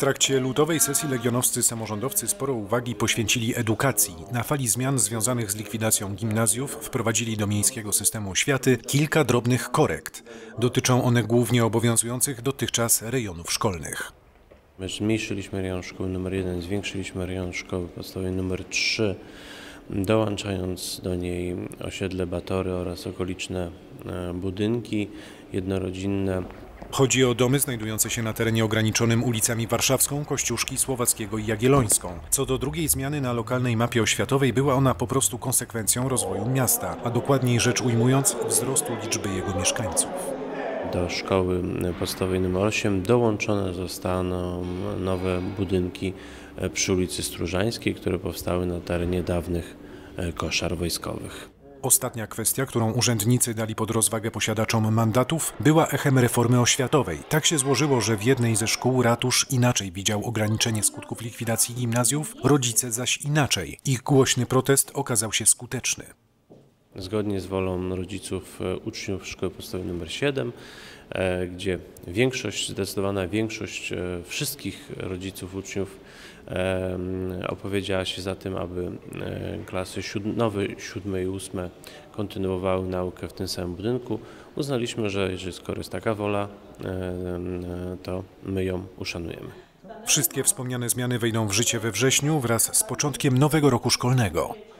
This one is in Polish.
trakcie lutowej sesji legionowscy samorządowcy sporo uwagi poświęcili edukacji. Na fali zmian związanych z likwidacją gimnazjów wprowadzili do miejskiego systemu oświaty kilka drobnych korekt. Dotyczą one głównie obowiązujących dotychczas rejonów szkolnych. Zmniejszyliśmy rejon szkoły nr 1, zwiększyliśmy rejon szkoły podstawowej nr 3, dołączając do niej osiedle Batory oraz okoliczne budynki jednorodzinne. Chodzi o domy znajdujące się na terenie ograniczonym ulicami Warszawską, Kościuszki, Słowackiego i Jagiellońską. Co do drugiej zmiany na lokalnej mapie oświatowej, była ona po prostu konsekwencją rozwoju miasta, a dokładniej rzecz ujmując wzrostu liczby jego mieszkańców. Do szkoły podstawowej nr 8 dołączone zostaną nowe budynki przy ulicy Stróżańskiej, które powstały na terenie dawnych koszar wojskowych. Ostatnia kwestia, którą urzędnicy dali pod rozwagę posiadaczom mandatów, była echem reformy oświatowej. Tak się złożyło, że w jednej ze szkół ratusz inaczej widział ograniczenie skutków likwidacji gimnazjów, rodzice zaś inaczej. Ich głośny protest okazał się skuteczny. Zgodnie z wolą rodziców uczniów szkoły podstawowej nr 7, gdzie zdecydowana większość wszystkich rodziców uczniów opowiedziała się za tym, aby klasy nowe, 7. i 8. kontynuowały naukę w tym samym budynku, uznaliśmy, że jeżeli skoro jest taka wola, to my ją uszanujemy. Wszystkie wspomniane zmiany wejdą w życie we wrześniu wraz z początkiem nowego roku szkolnego.